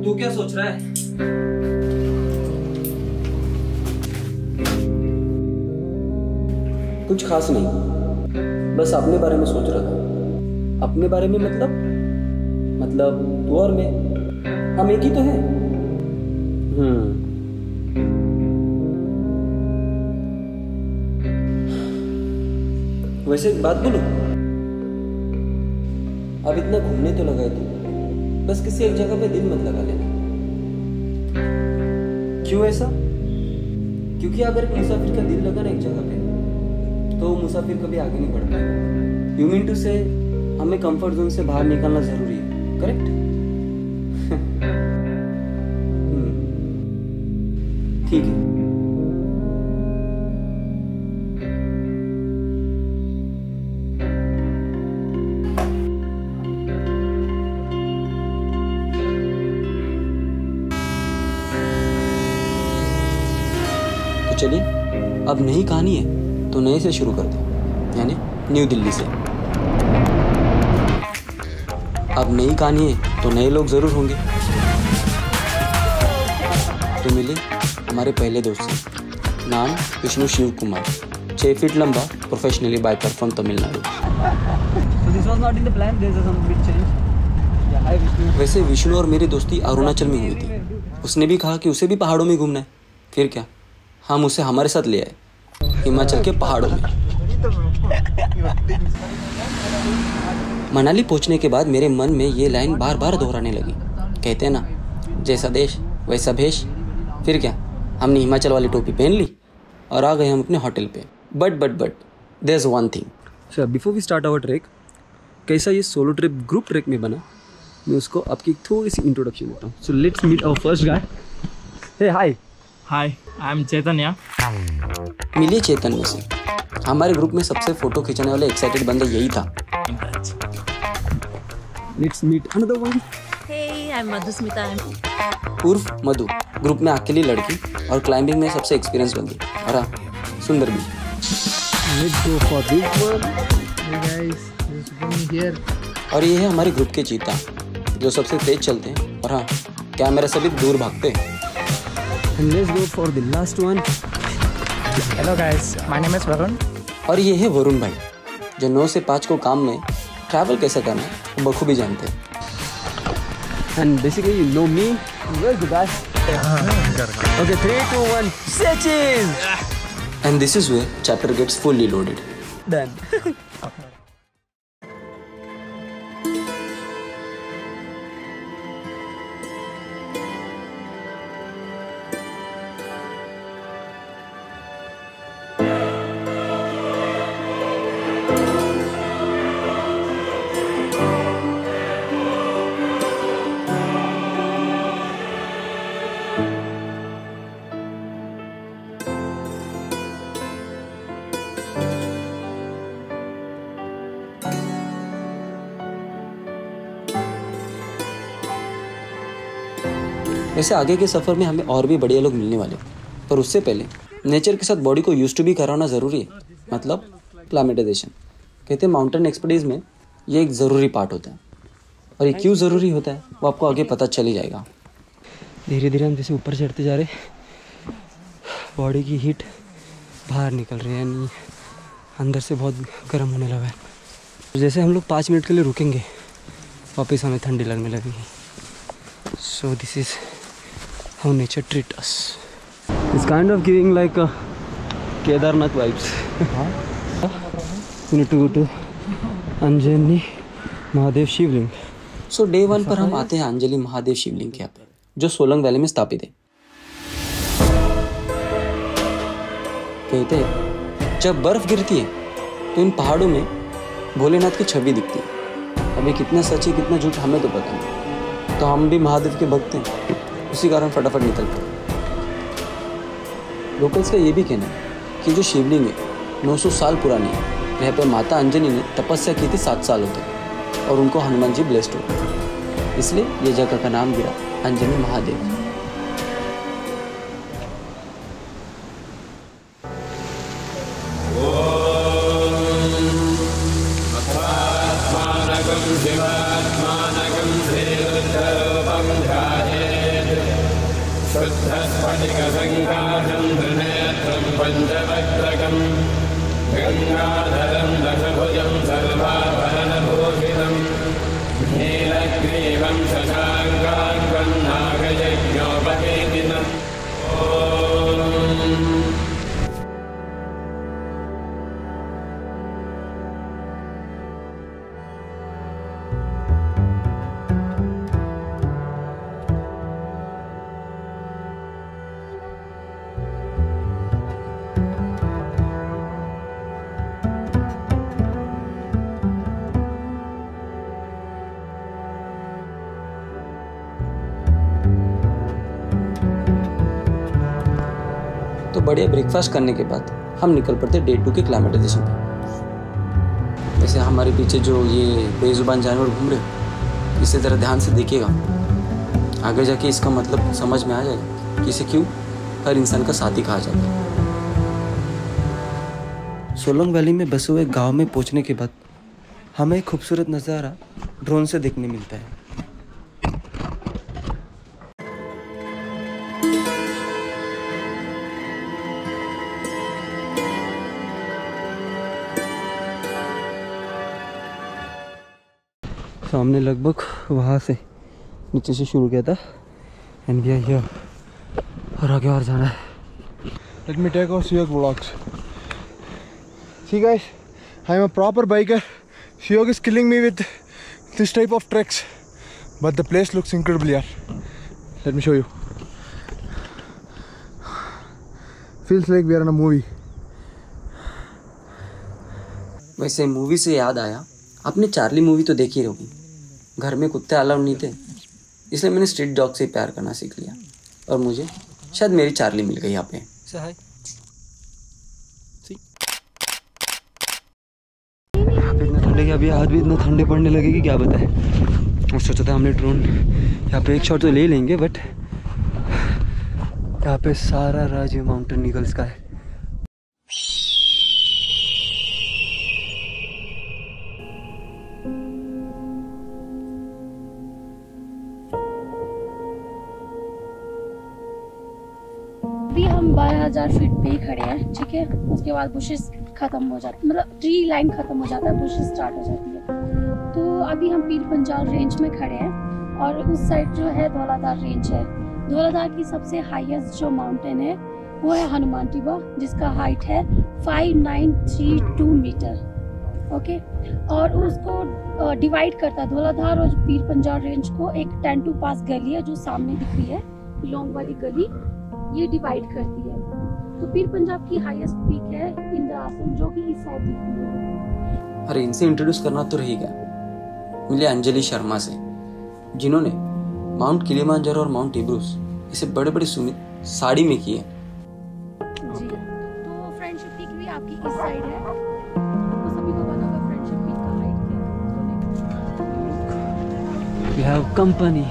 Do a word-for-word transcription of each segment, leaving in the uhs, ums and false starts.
तू क्या सोच रहा है? कुछ खास नहीं, बस अपने बारे में सोच रहा था। अपने बारे में मतलब मतलब तू और मैं, हम एक ही तो हैं। हम्म वैसे एक बात बोलूं, अब इतना घूमने तो लगा है तू, बस किसी एक जगह पे दिल मत लगा लेना। क्यों ऐसा? क्योंकि अगर एक मुसाफिर का दिल लगा ना एक जगह पे, तो वो मुसाफिर कभी आगे नहीं बढ़ पाएगा। यू मीन टू से हमें कंफर्ट जोन से बाहर निकलना जरूरी है, करेक्ट? ठीक है। तो चलिए, अब नई कहानी है तो नए से शुरू करते हैं, यानी न्यू दिल्ली से। अब नई कहानी है तो नए लोग जरूर होंगे। तो मिले हमारे पहले दोस्त से, नाम विष्णु शिव कुमार, छः फीट लंबा, प्रोफेशनली बाइकर फ्रॉम तमिलनाडु। वैसे विष्णु और मेरी दोस्ती अरुणाचल में हुई थी। उसने भी कहा कि उसे भी पहाड़ों में घूमना है। फिर क्या, हम उसे हमारे साथ ले आए हिमाचल के पहाड़ों में। मनाली पहुंचने के बाद मेरे मन में ये लाइन बार बार दोहराने लगी। कहते हैं ना, जैसा देश वैसा भेष। फिर क्या, हमने हिमाचल वाली टोपी पहन ली और आ गए हम अपने होटल पे। But but but there is one thing. Sir before we start our track, कैसा ये सोलो ट्रिप ग्रुप ट्रैक में बना, मैं उसको आपकी थोड़ी सी इंट्रोडक्शन देता हूँ। So let's meet our first guy. Hey hi. Hi, I am Chaitanya. मिलिए चैतन्य से। हमारे ग्रुप में सबसे फोटो खींचने वाले एक्साइटेड बंदा यही था। Let's meet another one. Hey, I am Madhusmita उर्फ मधु, ग्रुप में अकेली लड़की और क्लाइंबिंग में सबसे एक्सपीरियंस बंदी। और हाँ, सुंदर भी। Let's go for this one. Hey guys, this is Bhumi here. और ये है हमारे ग्रुप के चीता, जो सबसे तेज चलते हैं और हाँ, कैमरा से भी दूर भागते हैं। And let's go for the last one. Hello guys, my name is Varun. और ये है वरुण भाई, जो नौ से पाँच को काम में ट्रैवल कैसे करना है वो बखूबी जानते हैं। And basically you know me. Where's the guy? Okay, three, two, one, say cheese. And this is where chapter gets fully loaded. Done. वैसे आगे के सफ़र में हमें और भी बढ़िया लोग मिलने वाले, पर उससे पहले नेचर के साथ बॉडी को यूज टू भी कराना ज़रूरी है, मतलब क्लाइमेटाइजेशन। कहते हैं माउंटेन एक्सपर्टीज़ में ये एक ज़रूरी पार्ट होता है। और ये क्यों ज़रूरी होता है वो आपको आगे पता चल ही जाएगा। धीरे धीरे हम जैसे ऊपर चढ़ते जा रहे, बॉडी की हीट बाहर निकल रही है, यानी अंदर से बहुत गर्म होने लगा है। जैसे हम लोग पाँच मिनट के लिए रुकेंगे, वापस हमें ठंडी लगने लगेगी। So this is how nature treat us. It's kind of giving like a Kedarnath vibes. We need to go to Anjani Mahadev Shivling. So day one पर हम आते हैं अंजलि महादेव शिवलिंग के यहाँ पे, जो सोलंग वैली में स्थापित है। कहते हैं जब बर्फ गिरती है तो इन पहाड़ों में भोलेनाथ की छवि दिखती है। अभी कितना सच है कितना झूठ हमें तो पता नहीं, तो हम भी महादेव के भक्त हैं, उसी कारण फटाफट निकल पड़े। लोकल्स का ये भी कहना है कि जो शिवलिंग है नौ सौ साल पुरानी है। यहाँ पे माता अंजनी ने तपस्या की थी सात सालों तक और उनको हनुमान जी ब्लेस्ड हो गए, इसलिए ये जगह का नाम गिरा अंजनी महादेव। शिवात्मानकं श्रीरुद्ररूपं ध्याये शुद्धस्फटिकसङ्काशं त्रिनेत्रं पञ्चवक्त्रकं गङ्गाधरं दशभुजं सर्वाभरणभूषितं नीलग्रीवं शशाङ्काङ्कं नागयज्ञोपवेदिनम् तो बढ़िया ब्रेकफास्ट करने के बाद हम निकल पड़ते डे टू के क्लाइमेटाइजेशन पे। वैसे हमारे पीछे जो ये बेजुबान जानवर घूम रहे, इसे ज़रा ध्यान से देखिएगा, आगे जाके इसका मतलब समझ में आ जाएगा कि इसे क्यों हर इंसान का साथी कहा जाता है। सोलोंग वैली में बसे हुए गांव में पहुंचने के बाद हमें एक खूबसूरत नज़ारा ड्रोन से देखने मिलता है। हमने लगभग वहाँ से नीचे से शुरू किया था एंड वी आर हियर, और आगे और जाना है। Let me take our Siyog vlogs. See guys, I am a proper biker. Siyog is killing me with this type of treks, but the place looks incredible here. Let me show you. Feels like we are in a movie. वैसे movie से याद आया, आपने Charlie movie तो देखी होगी। घर में कुत्ते अलाउड नहीं थे, इसलिए मैंने स्ट्रीट डॉग से प्यार करना सीख लिया, और मुझे शायद मेरी चार्ली मिल गई यहाँ पे। यहाँ पे इतना ठंडे, अभी आज भी इतना ठंडे पड़ने लगे कि क्या बताए। और सोचा था हमने ड्रोन यहाँ पे एक शॉट तो ले लेंगे, बट यहाँ पे सारा राज माउंटेन ईगल्स का है। अभी हम बारह हजार फीट पे ही खड़े हैं, ठीक है। उसके बाद बुशेस खत्म हो जाती, मतलब ट्री लाइन खत्म हो जाता है, बुशेस स्टार्ट हो जाती है। तो अभी हम पीर पंजाल रेंज में खड़े हैं, और उस साइड जो है धौलाधार रेंज है। धौलाधार की सबसे हाईएस्ट जो माउंटेन है वो है हनुमान टिब्बा, जिसका हाइट है five nine three two metre, okay. और उसको डिवाइड करता है धौलाधार और पीर पंजाल रेंज को एक टेंटू पास गली है जो सामने दिख रही है, लॉन्ग वाली गली, ये डिवाइड करती है। तो पीर पंजाब की हाईएस्ट पीक है इंद्रासन, जो कि इस साइड दिखती है। अरे इनसे इंट्रोड्यूस करना तो रही गया, मिले अंजलि शर्मा से, जिन्होंने माउंट किलिमांजारो और माउंट एब्रूस ऐसे बड़े बड़े सुमित साड़ी में किए। जी, तो फ्रेंडशिप पीक भी आपकी इस साइड है, तो सभी को पता होगा फ्रेंडशिप पीक का हाइट क्या है। We have company.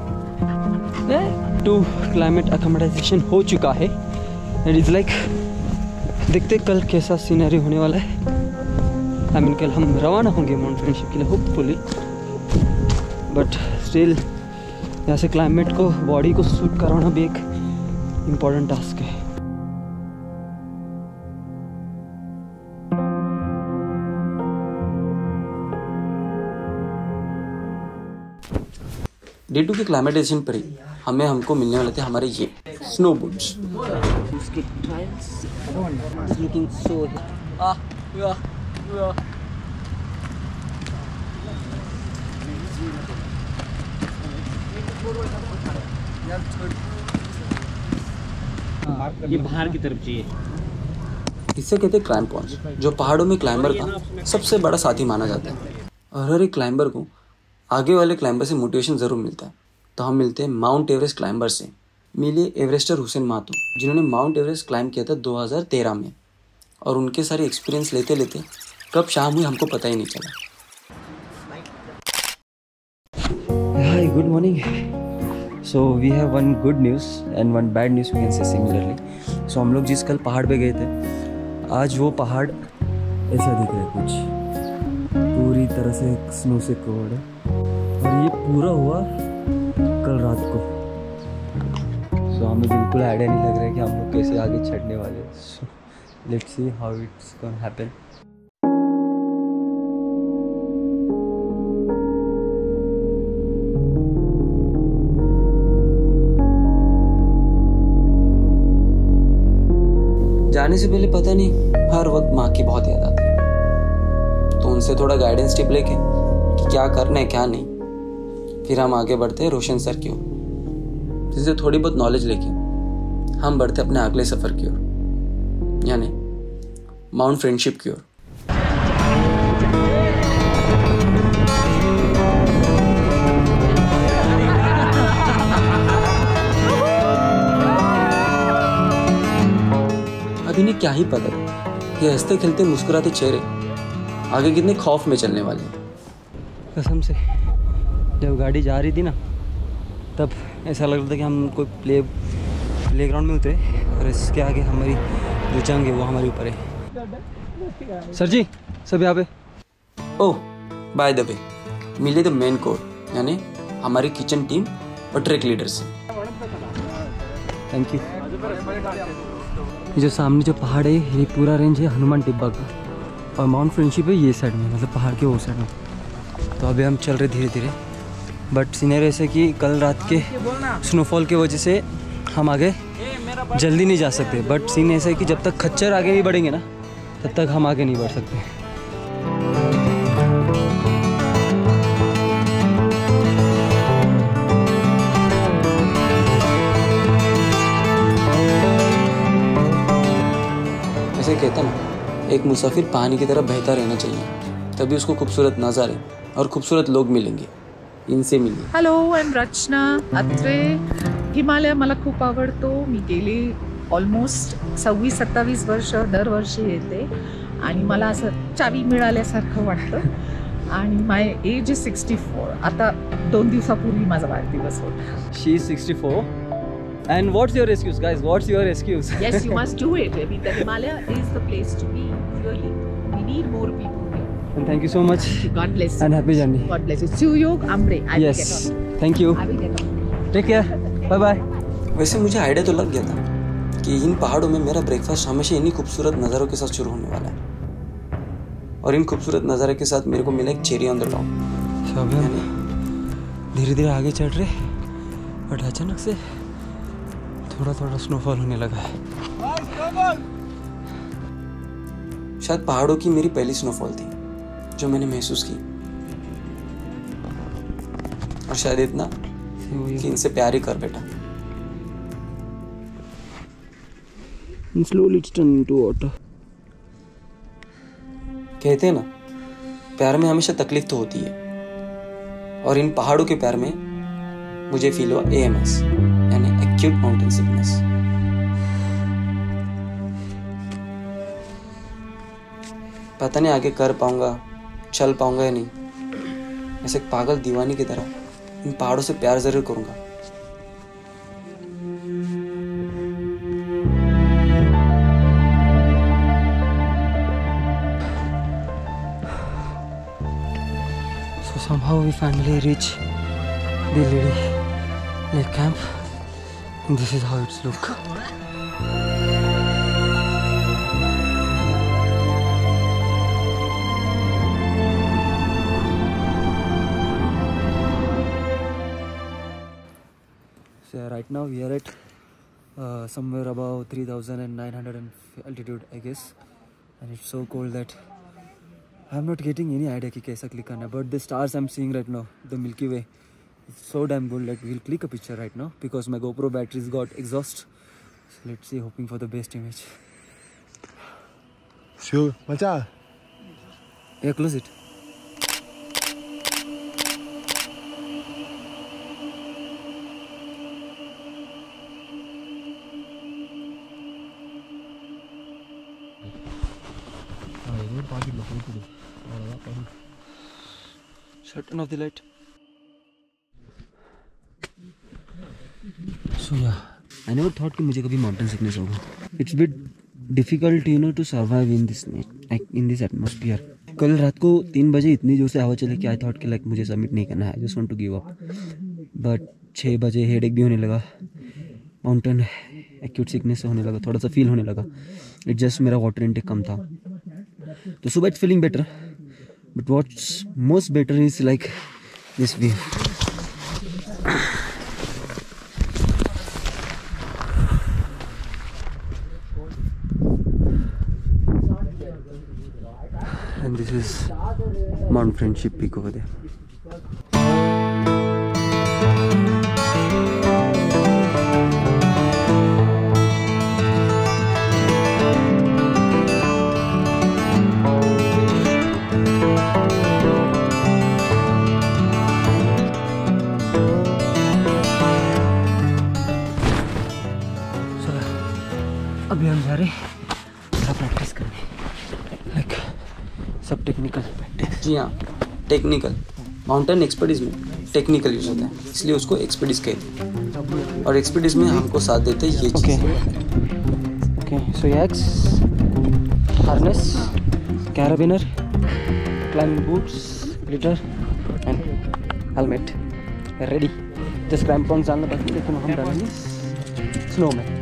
To climate accommodation हो चुका है, एंड इज लाइक देखते कल कैसा सीनरी होने वाला है। आई मीन कल हम रवाना होंगे माउंट फ्रेंडशिप के लिए होपफुली, बट स्टिल यहाँ से क्लाइमेट को, बॉडी को सूट कराना भी एक इम्पॉर्टेंट टास्क है। डे टू के क्लाइमेटाइजेशन पर ही हमें हमको मिलने वाले थे हमारे ये स्नो बूट्स। उसके ट्रायल्स लुकिंग सो आ या या ये बाहर की तरफ चाहिए। इसे कहते हैं क्रैम्पॉन्स, जो पहाड़ों में क्लाइंबर का सबसे बड़ा साथी माना जाता है। और हर एक क्लाइंबर को आगे वाले क्लाइंबर से मोटिवेशन ज़रूर मिलता है। तो हम मिलते हैं माउंट एवरेस्ट क्लाइंबर से। मिले एवरेस्टर हुसैन मातो, जिन्होंने माउंट एवरेस्ट क्लाइंब किया था दो हज़ार तेरह में, और उनके सारे एक्सपीरियंस लेते लेते कब शाम हुई हमको पता ही नहीं चला। Hi, good morning. So we have one good news and one bad news, we can say similarly. So हम लोग जिस कल पहाड़ पे गए थे, आज वो पहाड़ ऐसा दिख रहा है, कुछ पूरी तरह से स्नो से कवर्ड है, और ये पूरा हुआ कल रात को। सो हमें बिल्कुल आइडिया नहीं लग रहा है कि हम लोग कैसे आगे चढ़ने वाले हैं. So let's see how it's gonna happen. जाने से पहले पता नहीं हर वक्त माँ की बहुत याद आती है, तो उनसे थोड़ा गाइडेंस टिप लेके कि क्या करना है क्या नहीं, फिर हम आगे बढ़ते हैं रोशन सर की ओर, जिससे थोड़ी बहुत नॉलेज लेके हम बढ़ते अपने अगले सफ़र की ओर, यानी माउंट फ्रेंडशिप की ओर. अब इन्हें क्या ही पता था ये हंसते खेलते मुस्कुराते चेहरे आगे कितने खौफ में चलने वाले हैं. कसम से जब गाड़ी जा रही थी ना, तब ऐसा लग रहा था कि हम कोई प्ले प्ले ग्राउंड में उतरे और इसके आगे हमारी जो जंग है वो हमारे ऊपर है. सर जी सब यहाँ पे. ओह बाय द वे, मिले द मेन कोर यानी हमारी किचन टीम और ट्रैक लीडर से. Thank you. ये जो सामने जो पहाड़ है ये पूरा रेंज है हनुमान टिब्बा का, और माउंट फ्रेंडशिप है ये साइड में, मतलब पहाड़ के वो साइड में. तो अभी हम चल रहे धीरे धीरे, बट सीनियर ऐसे कि कल रात के स्नोफॉल की वजह से हम आगे जल्दी नहीं जा सकते. बट सीन ऐसा है कि जब तक खच्चर आगे नहीं बढ़ेंगे ना, तब तक हम आगे नहीं बढ़ सकते. ऐसे कहता ना, एक मुसाफिर पानी की तरह बहता रहना चाहिए, तभी उसको खूबसूरत नज़ारे और खूबसूरत लोग मिलेंगे. इनसे मिलिए. Hello, I am Rachna Atre. Himalaya मला खूप आवडतो. मी गेली ऑलमोस्ट सव्वीस सत्तावीस वर्ष दरवर्षी येते आणि मला असं चावी मिळाल्यासारखं वाटतं. आणि my age is sixty four. आता दोन दिवसापूर्वी माझा वाढदिवस होता. She is sixty four. And what's your excuse, guys? What's your excuse? Yes, you must do it. I mean, the Himalaya is the place to be. Really, we need more people here. And thank you so much. God bless you. And happy journey. God bless you. Suyog Ambre. I yes. will get on. Thank you. I will get on. Take care. Bye bye. वैसे मुझे idea तो लग गया था कि इन पहाड़ों में मेरा ब्रेकफास्ट हमेशा इन्हीं खूबसूरत नज़ारों के साथ शुरू होने वाला है, और इन खूबसूरत नज़ारे के साथ मेरे को मिला एक चेरी ऑन द टॉप. सब धीरे धीरे आगे चढ़ रहे, बट अचानक से थोड़ा थोड़ा स्नोफॉल होने लगा है. शायद पहाड़ों की मेरी पहली स्नोफॉल थी जो मैंने महसूस की, और शायद इतना कि इनसे प्यार ही कर बैठा. Slowly it's turning into water. कहते हैं ना, प्यार में हमेशा तकलीफ तो होती है, और इन पहाड़ों के प्यार में मुझे फील हुआ ए एम एस यानी एक्यूट माउंटेन सिकनेस. पता नहीं आगे कर पाऊंगा, चल पाऊंगा या नहीं. ऐसे एक पागल दीवानी की तरह इन पहाड़ों से प्यार जरूर करूंगा. So somehow we finally reach the Lady Lake camp. And this is how it's look. So right now we are at uh, somewhere above three thousand nine hundred altitude, I guess, and it's so cold that I'm not getting any idea कि कैसा click करना. But the stars I'm seeing right now, the Milky Way, it's so damn good that we'll click a picture right now because my GoPro batteries got exhaust. So let's see, hoping for the best image. Sure, macha. Yeah, close it. Shut turn off the light. So yeah, I never thought कि मुझे कभी mountain sickness होगा. It's bit difficult, you know, to survive in this in this atmosphere. कल रात को तीन बजे इतनी जोर से हवा चले कि I thought कि like मुझे सबमिट नहीं करना है. I just want to give up. But छः बजे हेडेक भी होने लगा. माउंटेन एक्यूट सिकनेस होने लगा, थोड़ा सा फील होने लगा। इट जस्ट मेरा वाटर इनटेक कम था। तो सुबह it's feeling better, but what's most better is like this view. And this is Mount Friendship Peak over there. So, अभी हम जा रहे हैं थोड़ा प्रैक्टिस करने, लाइक सब टेक्निकल प्रैक्टिस। जी हाँ, टेक्निकल। माउंटेन एक्सपर्टीज में टेक्निकल यूज होता है, इसलिए उसको एक्सपर्टीज कहते हैं। और एक्सपर्टीज में हमको साथ देते हैं ये चीज़। Okay, so axe, harness, carabiner, climbing boots, glitter and helmet ready. Just crampons डालना बाकी, लेकिन हम डालेंगे स्नो में।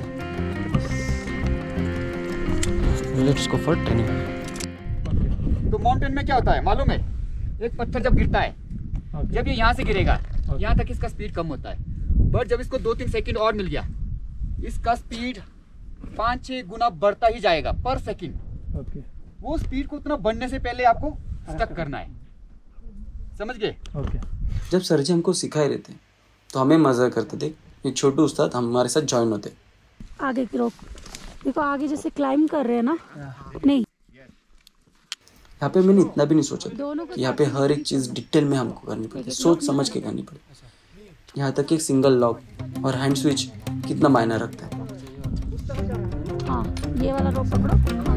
Let's go for training. तो माउंटेन में क्या होता है मालूम है? एक पत्थर जब गिरता है, okay. जब ये यहाँ से गिरेगा, okay. यहाँ तक इसका स्पीड कम होता है। बट जब इसको दो तीन सेकंड और मिल गया, इसका स्पीड पाँच छः गुना बढ़ता ही जाएगा पर सेकंड। okay. वो स्पीड को उतना बढ़ने से पहले आपको स्टक करना है, समझ गए? okay. जब सर जी हमको सिखाए रहते तो हमें मजा करते थे। ये छोटू उस्ताद हमारे साथ ज्वाइन होते। आगे की रोक देखो, आगे जैसे क्लाइंब कर रहे हैं ना, नहीं यहाँ पे मैंने इतना भी नहीं सोचा कि यहाँ पे हर एक चीज़ डिटेल में हमको करनी पड़ती है, सोच समझ के करनी पड़ती। यहाँ तक एक सिंगल लॉक और हैंड स्विच कितना मायना रखता है। हाँ, ये वाला रोक पकड़ो।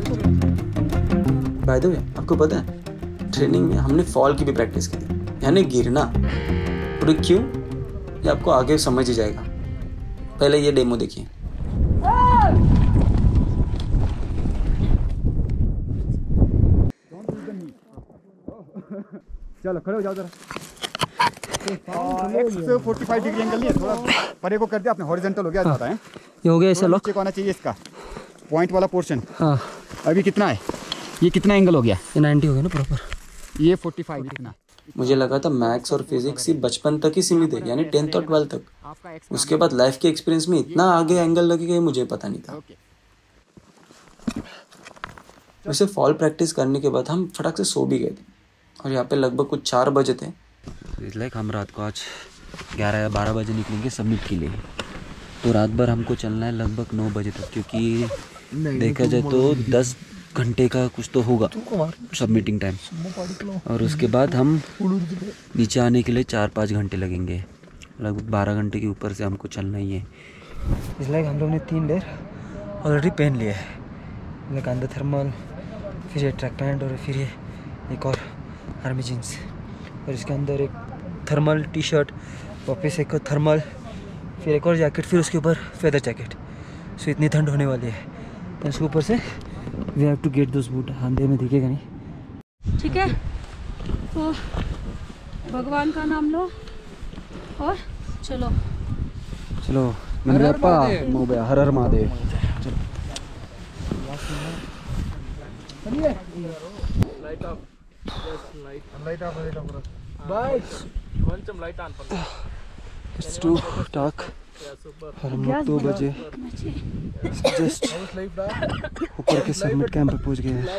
बाय द वे, आपको पता है ट्रेनिंग में हमने फॉल की भी प्रैक्टिस की थी, यानी गिरना। और क्यों, ये आपको आगे समझ ही जाएगा। पहले ये डेमो देखिए। चलो खड़े हो जाओ जरा। Axe forty five degree angle नहीं है, थोड़ा परे को कर दिया आपने, हॉरिजॉन्टल हो गया। हाँ, है ये हो गया ऐसा लॉक। होना चाहिए इसका पॉइंट वाला पोर्शन। हाँ, अभी कितना है? ये कितना एंगल हो गया? ये नाइन्टी हो गया ना प्रॉपर। ये फोर्टी फाइव कितना? मुझे लगा था मैथ्स और फिजिक्स सिर्फ बचपन तक ही सीमित है, यानी टेंथ और ट्वेल्थ तक। उसके बाद लाइफ के एक्सपीरियंस में इतना आगे एंगल लगेगा मुझे पता नहीं था। वैसे फॉल प्रैक्टिस करने के बाद हम फटाक से सो भी गए थे, और यहाँ पे लगभग कुछ चार बजे थे। लाइक हम रात को आज ग्यारह या बारह बजे निकलेंगे सबमिट के लिए। तो रात भर हमको चलना है लगभग नौ बजे तक, क्योंकि देखा जाए तो दस घंटे का कुछ तो होगा सबमिटिंग टाइम। और उसके बाद हम नीचे आने के लिए चार पाँच घंटे लगेंगे, लगभग बारह घंटे के ऊपर से हमको चलना ही है। इसलिए हम लोग ने तीन लेयर ऑलरेडी पहन लिया है, लाइक अंदर थर्मल, फिर ये ट्रैक पैंट, और फिर ये एक और आर्मी जीन्स, और इसके अंदर एक थर्मल टी शर्ट, वापस एक थर्मल, फिर एक और जैकेट, फिर उसके ऊपर फेदर जैकेट। सो इतनी ठंड होने वाली है। तो इसके ऊपर से we have to get those boot. अंधेरे में दिखेगा नहीं, ठीक है? तो भगवान का नाम लो और चलो चलो। गणपा मोबया, हर हर महादेव। It's too dark. और हम लोग दो बजे जस्ट ऊपर के सबमिट कैंप पे पहुंच गए हैं।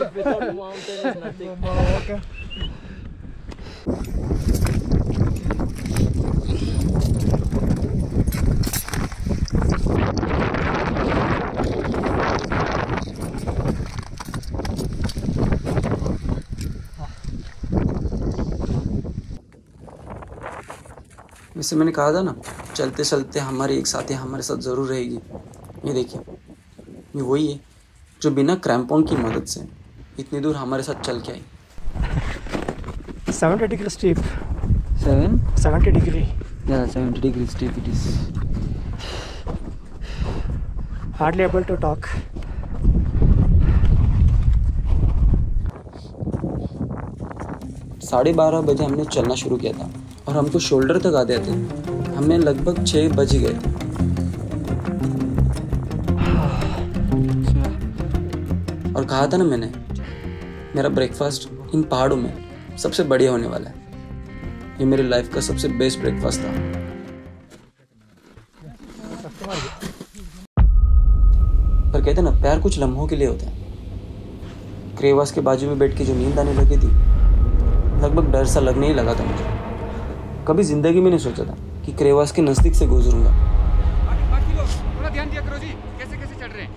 वैसे मैंने कहा था ना, चलते चलते हमारी एक साथी हमारे साथ ज़रूर रहेगी। ये देखिए, ये वही है जो बिना क्रैम्पॉन की मदद से इतनी दूर हमारे साथ चल के आई। seventy degree steep. Seven? seventy degree. Yeah, seventy degree steep it is. Hardly able to talk. साढ़े बारह बजे हमने चलना शुरू किया था और हमको शोल्डर तक आते थे हमें लगभग छः बज गए थे। और कहा था ना मैंने, मेरा ब्रेकफास्ट इन पहाड़ों में सबसे बढ़िया होने वाला है। ये मेरी लाइफ का सबसे बेस्ट ब्रेकफास्ट था। पर कहते ना, प्यार कुछ लम्हों के लिए होता है। क्रेवास के बाजू में बैठ के जो नींद आने लगी थी, लगभग डर सा लगने ही लगा था मुझे। कभी जिंदगी में नहीं सोचा था कि क्रेवास के नज़दीक से गुजरूंगा। बाकी लोग थोड़ा ध्यान दिया करो जी, कैसे कैसे चढ़ रहे हैं।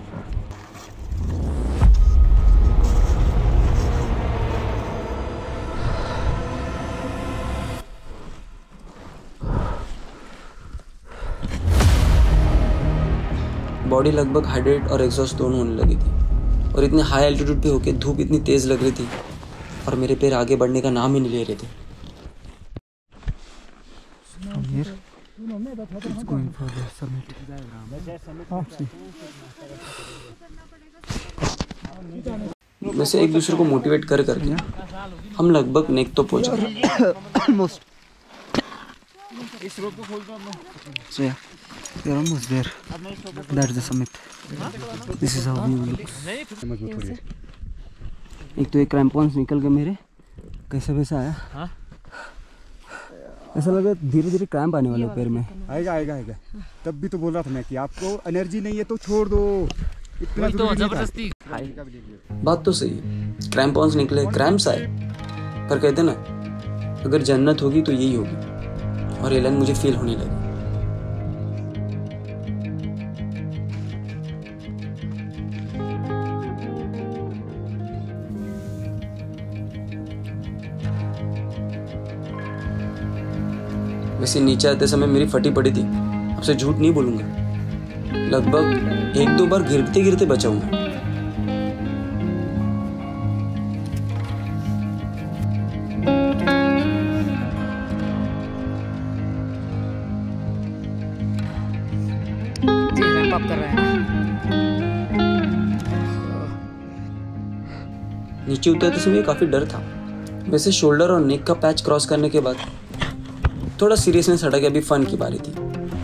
बॉडी लगभग हाइड्रेट और एग्जॉस्ट दोनों होने लगी थी, और इतने हाई एल्टीट्यूड पे होके धूप इतनी तेज़ लग रही थी और मेरे पैर आगे बढ़ने का नाम ही नहीं ले रहे थे। वैसे एक दूसरे को मोटिवेट कर करके हम लगभग नेक तो पहुंच गए। Almost. So yeah, we are almost there. That's the summit. This is how view looks. एक तो एक क्रैम्पॉन्स निकल गए मेरे, कैसे वैसा आया। हाँ? ऐसा लगा धीरे धीरे क्रैम्प आने वाला पैर में। आएगा आएगा आएगा। तब भी तो बोल रहा था मैं कि आपको एनर्जी नहीं है तो छोड़ दो, इतना तो जबरदस्ती। बात तो सही है, क्रैम्पॉन्स निकले, क्रैम्प्स आए, पर कहते ना, अगर जन्नत होगी तो यही होगी, और ये लाइन मुझे फील होने लगी। वैसे नीचे आते समय मेरी फटी पड़ी थी, आपसे झूठ नहीं बोलूंगा, लगभग एक दो बार गिरते गिरते बचा हूं। नीचे उतरते समय काफी डर था। वैसे शोल्डर और नेक का पैच क्रॉस करने के बाद थोड़ा सीरियसनेस हटा के अभी फन की बारी थी।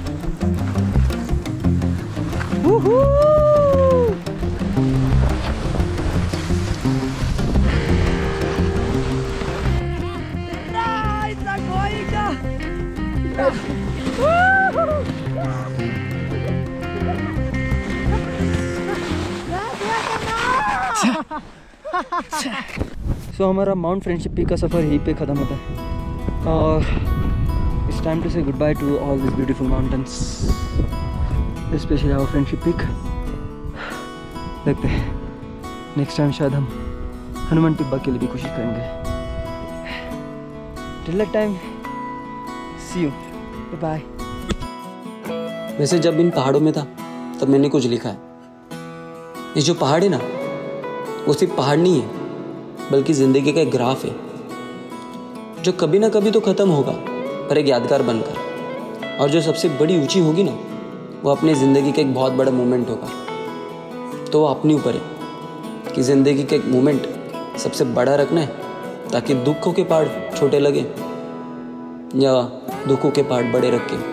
सो so, हमारा माउंट फ्रेंडशिप पीक का सफ़र यहीं पे ख़त्म होता है, और it's time to say good bye to all this beautiful mountains, specially our Friendship Peak. देखते हैं नेक्स्ट टाइम शायद हम हनुमान टिब्बा के लिए भी कोशिश करेंगे। Till that time, see you, bye. वैसे जब इन पहाड़ों में था तब मैंने कुछ लिखा है। ये जो पहाड़ है ना, वो सिर्फ पहाड़ नहीं है, बल्कि ज़िंदगी का एक ग्राफ है, जो कभी ना कभी तो ख़त्म होगा, पर एक यादगार बनकर। और जो सबसे बड़ी ऊंची होगी ना, वो अपनी ज़िंदगी का एक बहुत बड़ा मोमेंट होगा। तो वो अपने ऊपर है कि ज़िंदगी का एक मोमेंट सबसे बड़ा रखना है, ताकि दुखों के पहाड़ छोटे लगे या दुखों के पहाड़ बड़े रख के।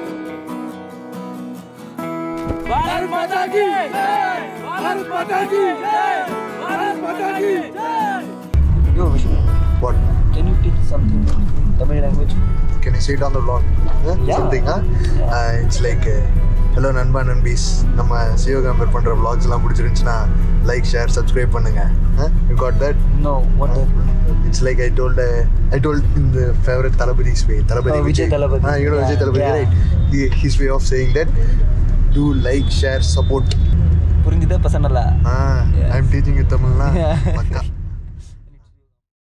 भारत माता की जय, भारत माता की जय, भारत माता की जय। Yo, Vishnu. What? Can you teach something in Tamil language? Can you say it on the vlog? Huh? Yeah. Something, huh? Uh, it's like, uh, hello நண்பா நண்பீஸ், நம்ம சிவகாம்பர் பண்ற vlogs எல்லாம் பிடிச்சிருந்துச்சுன்னா லைக் ஷேர் சப்ஸ்கிரைப் பண்ணுங்க. Huh? You got that? No, what uh, that? It's like I told uh, I told in the favorite Talapathi's way. Talapathy Oh, Vijay Talapathy. Ah, you know Yeah, Vijay Talapathy, yeah. right? He, his way of saying that, do like, share, support. புரிஞ்சுதா பசங்களா? Ah, Yes. I'm teaching you Tamil na. Yeah. Pakka.